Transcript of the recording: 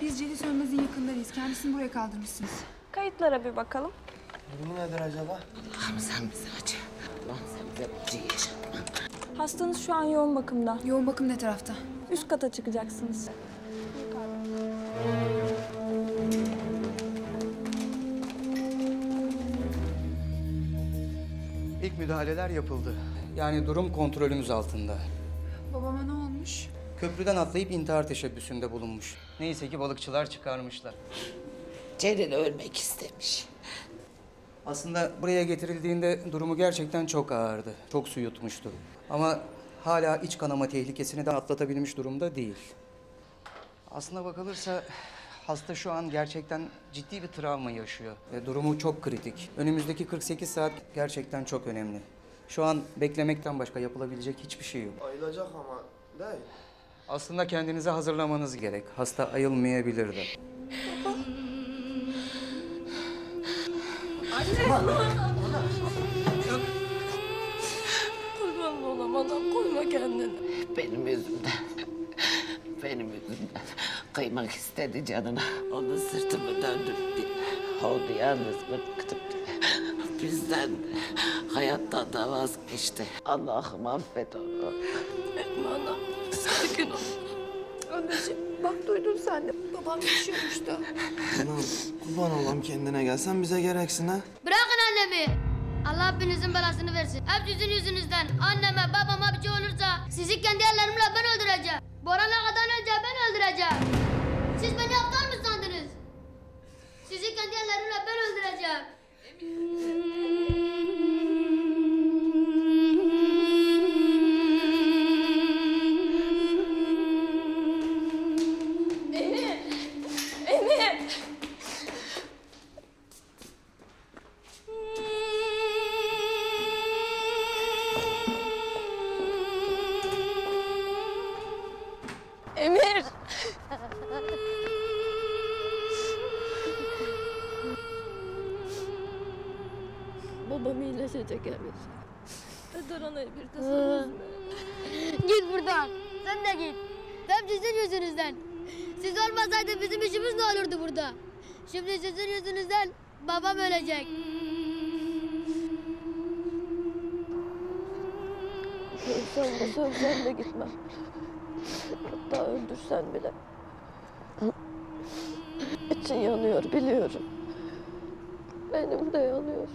Biz Celil Sönmez'in yakınlarıyız. Kendisini buraya kaldırmışsınız. Kayıtlara bir bakalım. Durumu nedir acaba? Allah'ım sen bizi acı. Allah'ım sen bize acıyı yaşatma. Hastanız şu an yoğun bakımda. Yoğun bakım ne tarafta? Üst kata çıkacaksınız. İlk müdahaleler yapıldı. Yani durum kontrolümüz altında. Babama ne olmuş? Köprüden atlayıp intihar teşebbüsünde bulunmuş. Neyse ki balıkçılar çıkarmışlar. Celil ölmek istemiş. Aslında buraya getirildiğinde durumu gerçekten çok ağırdı. Çok su yutmuştu. Ama hala iç kanama tehlikesini de atlatabilmiş durumda değil. Aslına bakılırsa hasta şu an gerçekten ciddi bir travma yaşıyor. Ve durumu çok kritik. Önümüzdeki 48 saat gerçekten çok önemli. Şu an beklemekten başka yapılabilecek hiçbir şey yok. Ayılacak ama değil. Aslında kendinizi hazırlamanız gerek. Hasta ayılmayabilir de. Kurban olam anam, koyma kendini. Benim yüzümden. Benim yüzümden. Kıymak istedi canına. Onu sırtımı döndürttü. Oldu yalnız bıktım. Bizden hayattan da vazgeçti. Allah'ım affet onu. Etme anam, sakin ol. Anneciğim bak duydun sen de. Babam yaşıyormuş da. Anam kurban olam kendine gel. Sen bize gereksin ha. Bırakın annemi. Allah hepinizin belasını versin. Hep sizin yüzünüzden anneme, babama bir şey olursa sizi kendi ellerimle ben öldüreceğim. Boran'a kadar önce ben öldüreceğim. Siz beni aptal mı sandınız? Sizi kendi ellerimle ben öldüreceğim. Emir! Babam iyileşecek Emir. Eder anayı bir de sen üzme. Git buradan. Sen de git. Hep sizin yüzünüzden. Siz olmasaydı bizim işimiz ne olurdu burada? Şimdi sizin yüzünüzden babam ölecek. Ölsem de sövsem de gitmem. Hatta öldürsen bile. İçin yanıyor biliyorum. Benim de yanıyor.